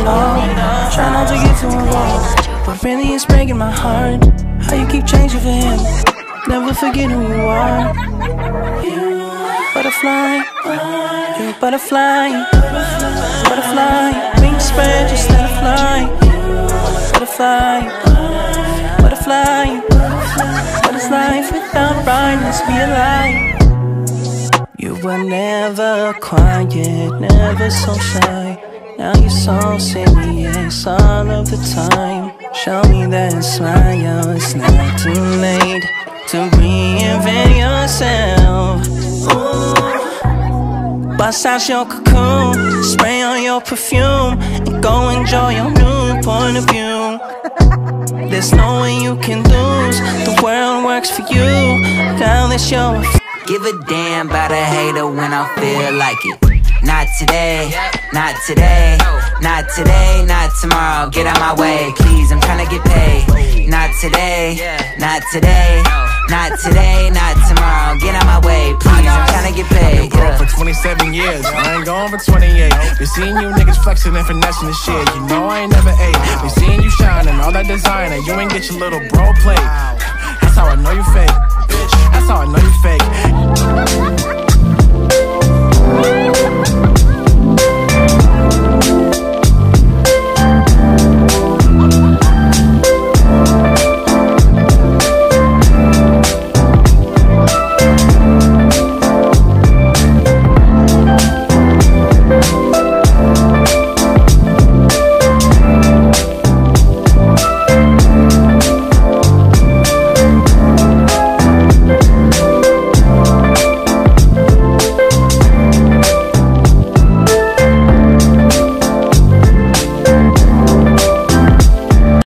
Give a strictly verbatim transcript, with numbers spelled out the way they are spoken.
Oh, try not to get too involved, but really it's breaking my heart how you keep changing for him. Never forget who you are. Butterfly, you're a butterfly. Butterfly, wings spread, just let it fly. Butterfly, butterfly. What is life without brightness? Be alive. You were never quiet, never so shy. Now you're so serious all of the time. Show me that smile, it's not too late to reinvent yourself. Ooh. Bust out your cocoon, spray on your perfume, and go enjoy your new point of view. There's no way you can lose, the world works for you. Now that's your give a damn about a hater when I feel like it. Not today, not today, not today, not tomorrow. Get out my way, please, I'm tryna get paid. Not today, not today, not today, not tomorrow. Get out my way, please, I'm tryna get paid. I've been broke for twenty-seven years, I ain't going for twenty-eight. Been seeing you niggas flexing and finessing the shit. You know I ain't never ate. Been seeing you shining, all that designer. You ain't get your little bro plate. That's how I know you fake. That's how I know you fake.